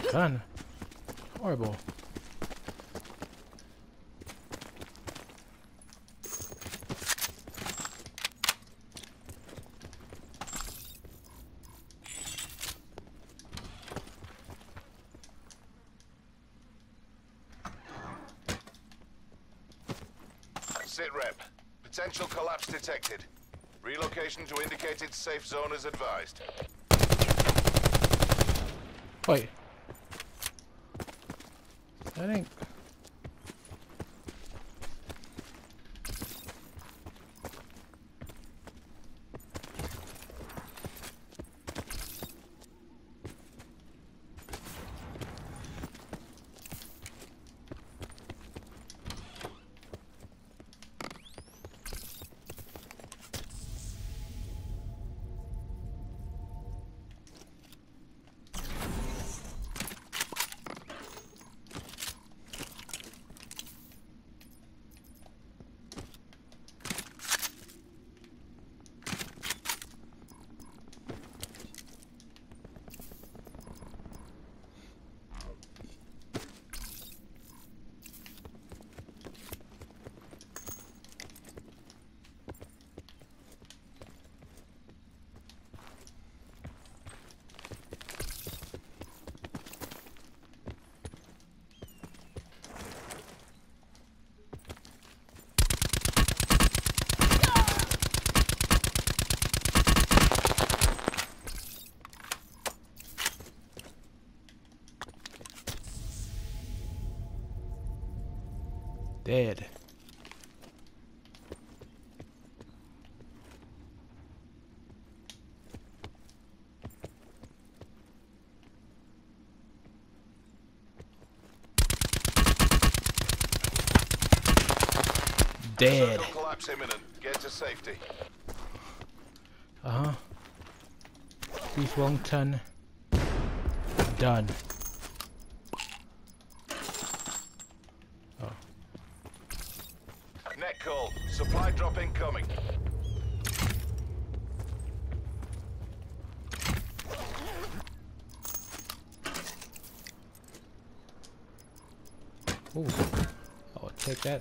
gun. Horrible. Sit rep. Potential collapse detected. Relocation to indicated safe zone is advised. Wait. That ain't... dead. Dead. Circle collapse imminent. Get to safety. Uh-huh. East Wellington. Done. Oh. Net call. Supply drop incoming. Ooh. I'll take that.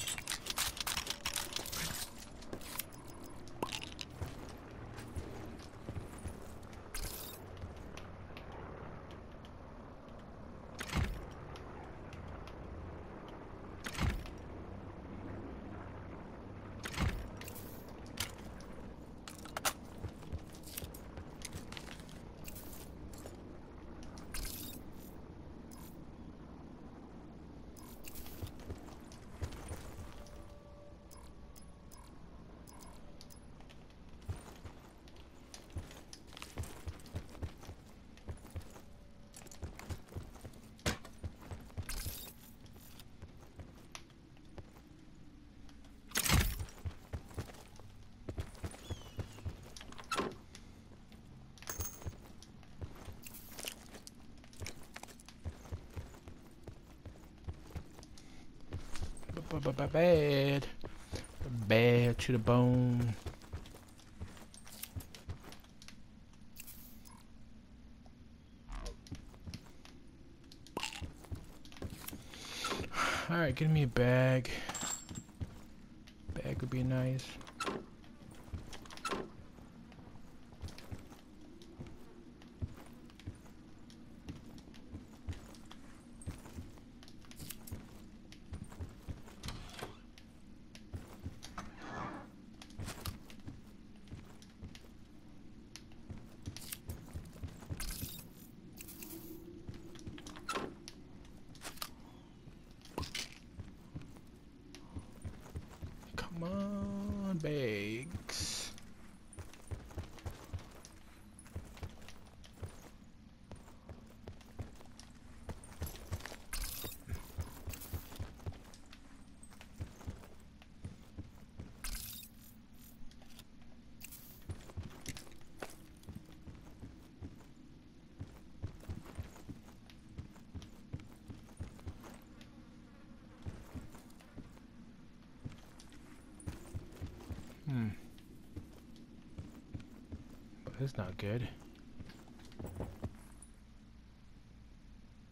Bad. Bad to the bone. Alright, give me a bag. Bag would be nice. Come on, bags. But that's not good.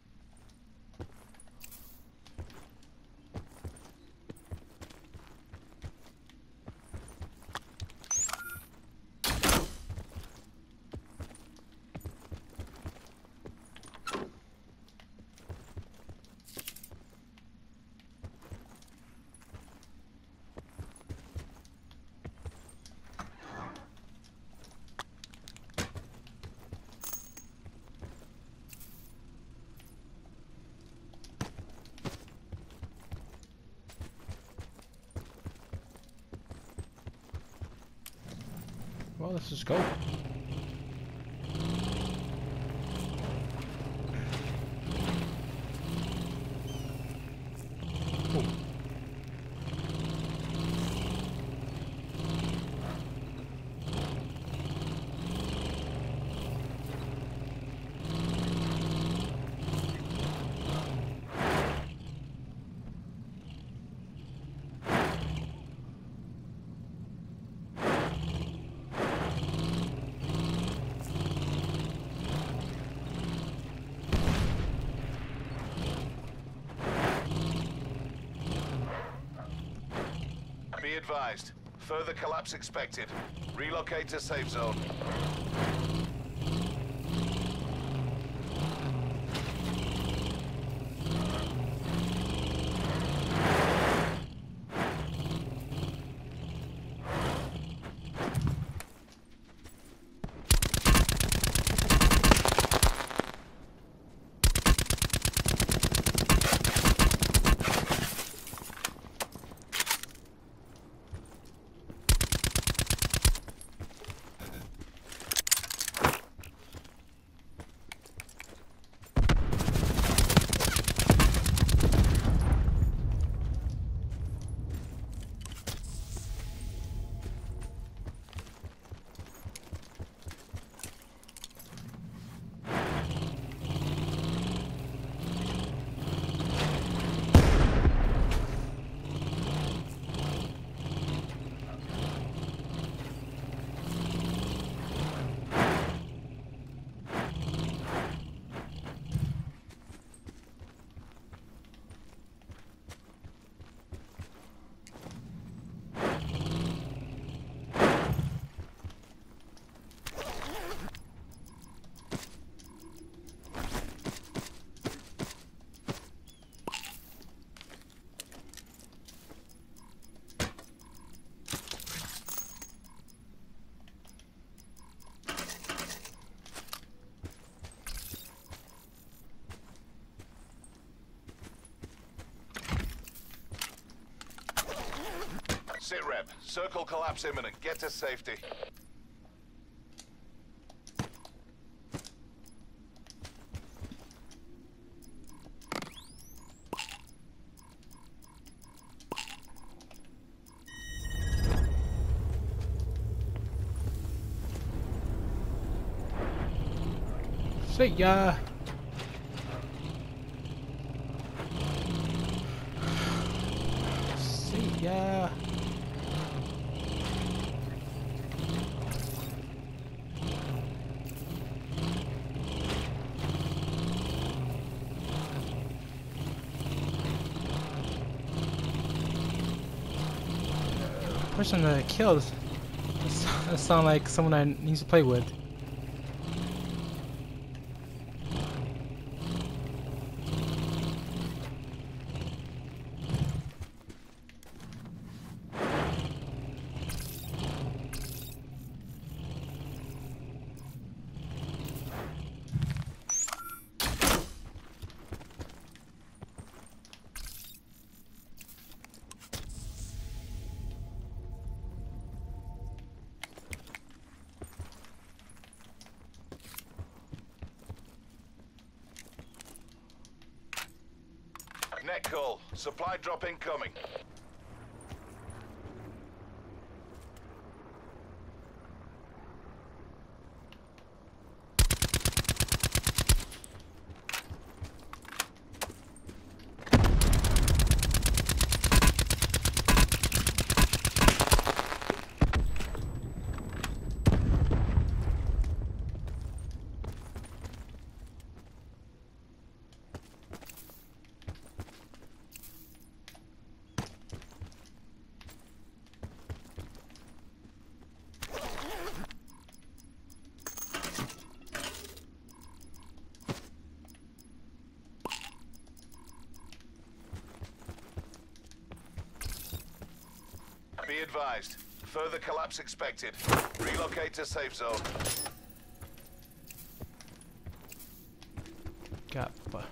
Well, let's just go. Oh. Be advised. Further collapse expected. Relocate to safe zone. Sit rep. Circle collapse imminent. Get to safety. See ya. See ya. Person that I killed. That sounds like someone I need to play with. Net call. Supply drop incoming. Be advised. Further collapse expected. Relocate to safe zone. Kappa.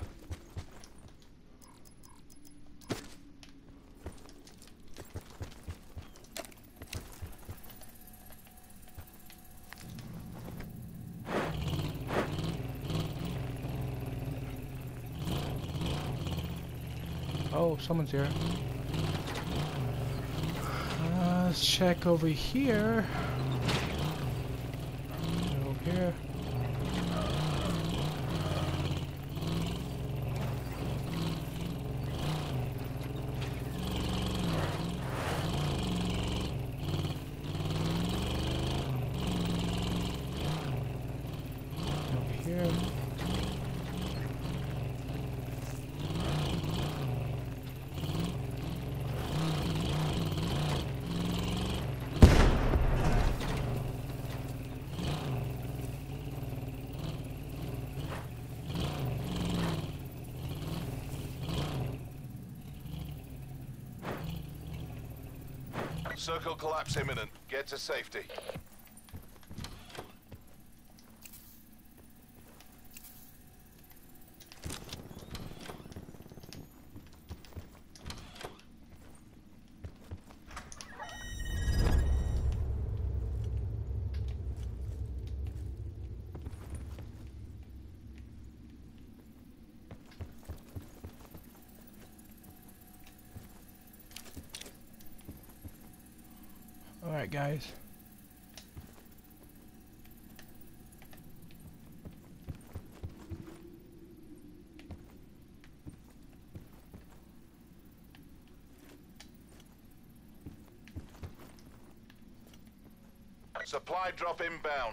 Oh, someone's here. Let's check over here. Over here. Over here. Circle collapse imminent. Get to safety. Alright, guys. Supply drop inbound.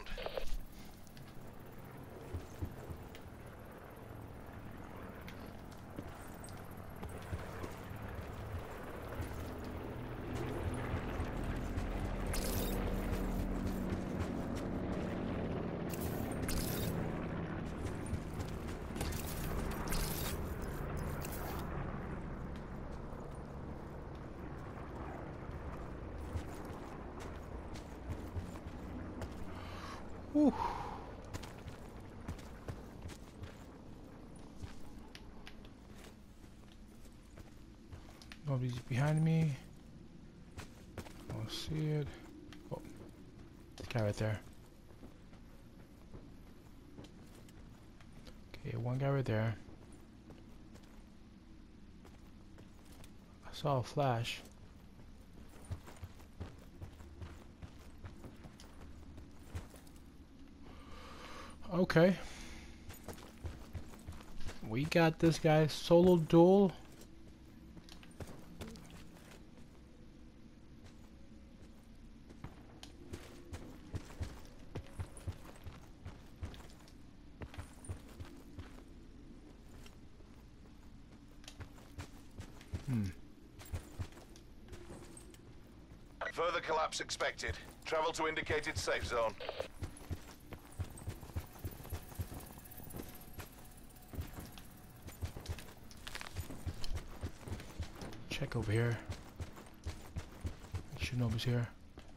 Whew. Nobody's behind me. I don't see it. Oh, the guy right there. Okay, one guy right there. I saw a flash. Okay. We got this guy. Solo duel. Further collapse expected. Travel to indicated safe zone. Check over here. Make sure nobody's here.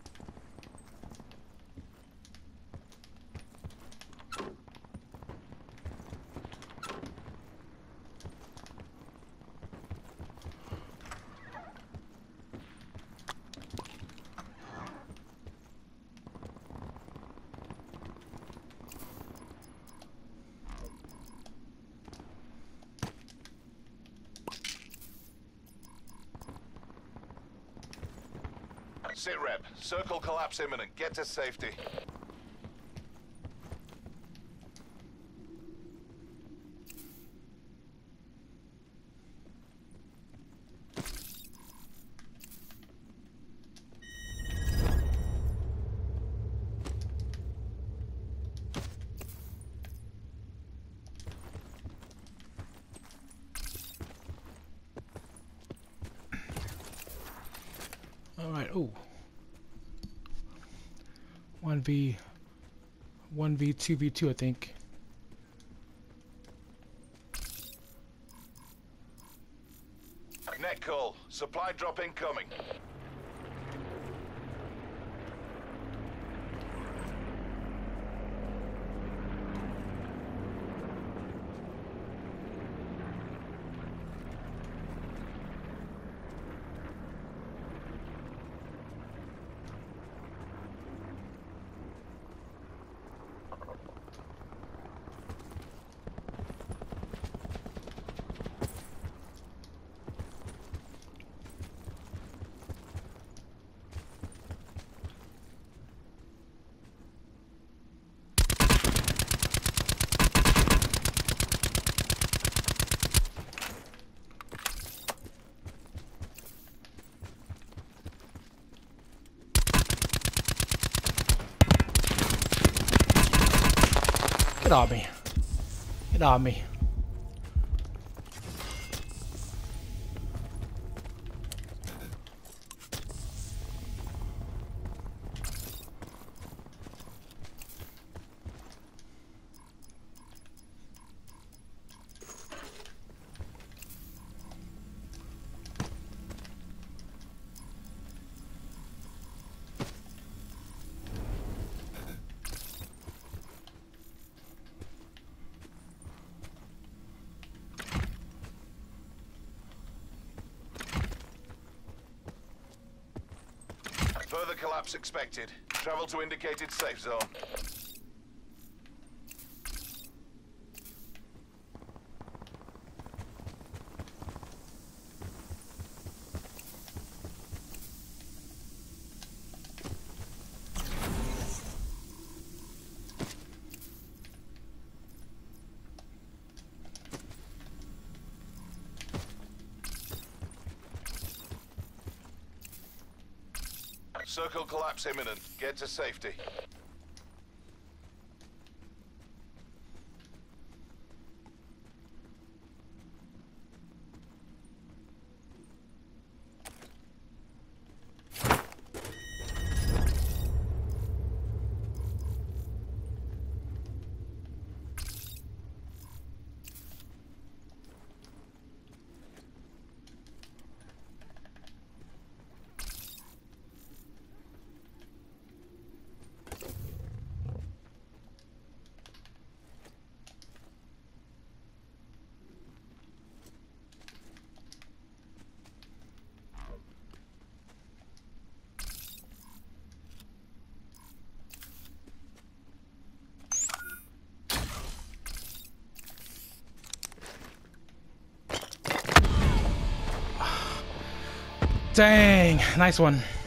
Sit rep. Circle collapse imminent. Get to safety. Alright, oh. 1v2v2, I think. Net call. Supply drop incoming. Get off me. Get off me. Further collapse expected. Travel to indicated safe zone. Circle collapse imminent. Get to safety. Dang, nice one.